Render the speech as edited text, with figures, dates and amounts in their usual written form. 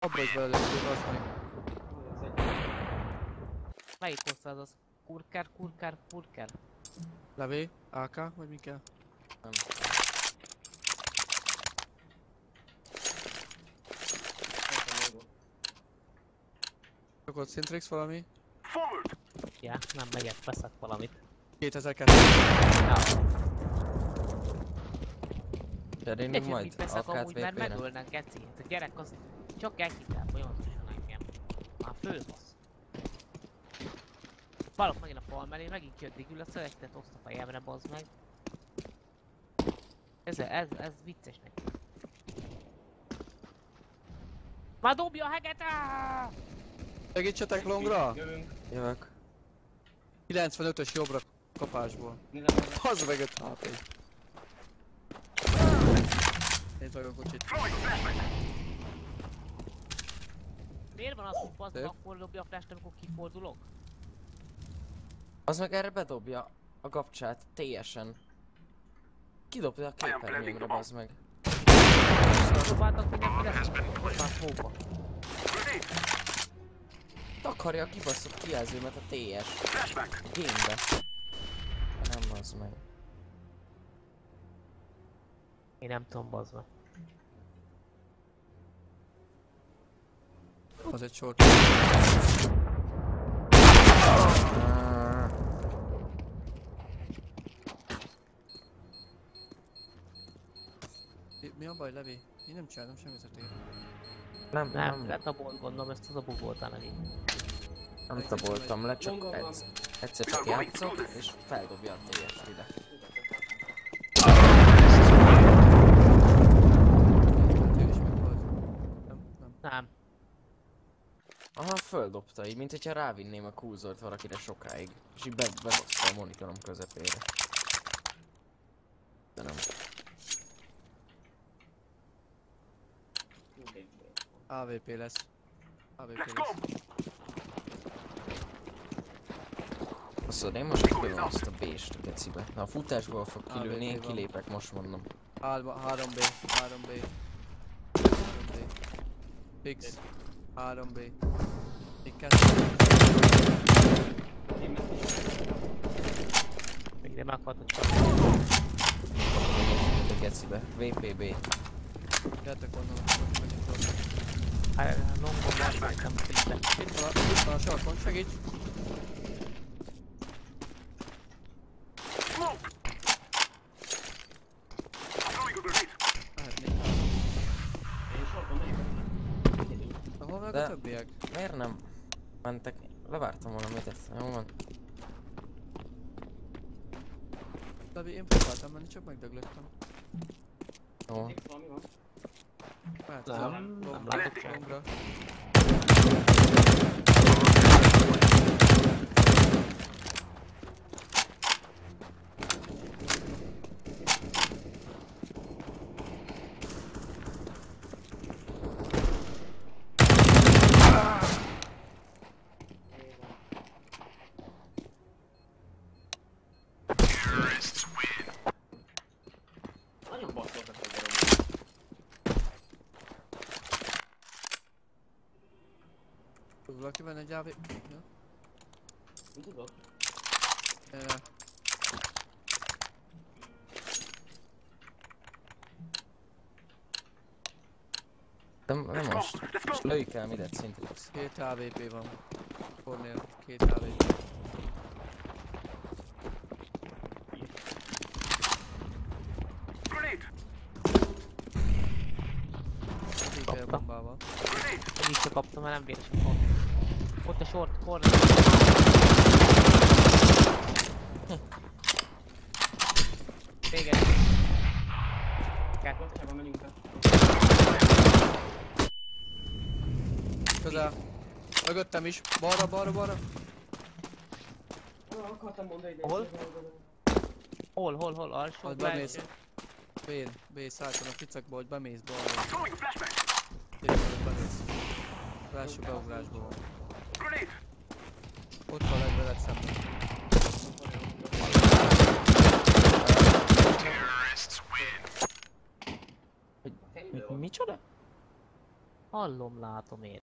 Abba is belelőttük, azt meg. Melyik hozta az? Kurkár? Levé? AK? Vagy mi kell? Nem. Csak ott Syntrix valami? Ja, nem megyek, veszek valamit. 2002. Ja. Cserélünk majd mit veszek amúgy, mert AKTVP-re? megölnek, geci. Hát a gyerek az csak elhitel folyamatosan engem. Már főbasz. Balok megint a fal mellé, megint jött digül a szövegtet, oszt a fejemre, bazd meg. Ez vicces neki. Már dobja a heget! Segítsetek longra! Jövök. 95-ös jobbra kapásból. Az meg 5 HP. Nézd meg a kocsit. Miért van az, hogy bazd meg akkor dobja a flash-t, amikor kifordulok? Az meg erre bedobja a kapcsát, teljesen. Kidobja a képernyőmre, bazd meg. Próbáltak mindenki lesz, most már hóba. Takarja a kibaszott kijelzőmet a TS. A game-be. Nem, bazd meg. Én nem tudom, bazd meg. Az egy short. Mi a baj, Levi? Én nem csináltam semmi történet. Nem, letabolt gondolom, ezt az a bug voltál neki. Nem taboltam le, csak egyszer csak játszok, és feldobja a TS-t ide. Nem. Aha, földobta így, mint hogyha rávinném a kurzort valakire sokáig. És így bedobta a monitorom közepére. De nem. AWP lesz. AWP lesz. Baszod, én most kidobom azt a B-st a gecibe. Na a futásból fog kilőni, én AWP van. kilépek, most mondom. 3B. 3B. 3B. Fix. 3B. Még 2. Még nem akartok csak. A gecibe. VPB. Jöttek onnan, most menjünk oda. Hát, longon van, szerintem szinte. Itt van a sarkon, segíts! Hol meg a többiek? Miért nem mentek? Levártam volna, mit ezt? Jó van. Levi, én próbáltam menni, csak megdöglöttem. Jó. Nem látok sem. Longra. Valaki benne egy AV... Ja. Nem tudok. Nem most. Most lőjük el mindet Syntrix. 2 AWP van. Fornél, 2 AWP. AWP bombával. Én is kaptam, mert nem véresen volt. Ott a short corner. Véged. Bocsában menjünk be. Közel. Mögöttem is. Balra, balra, balra. Akartam mondani, de... Hol? Alsó, Az belső. bemész. B szállton a ficakba, hogy bemész balra. Tényleg bemész. Az első beugrásból van. Ott van legveled szemben. Micsoda? Hallom, látom én.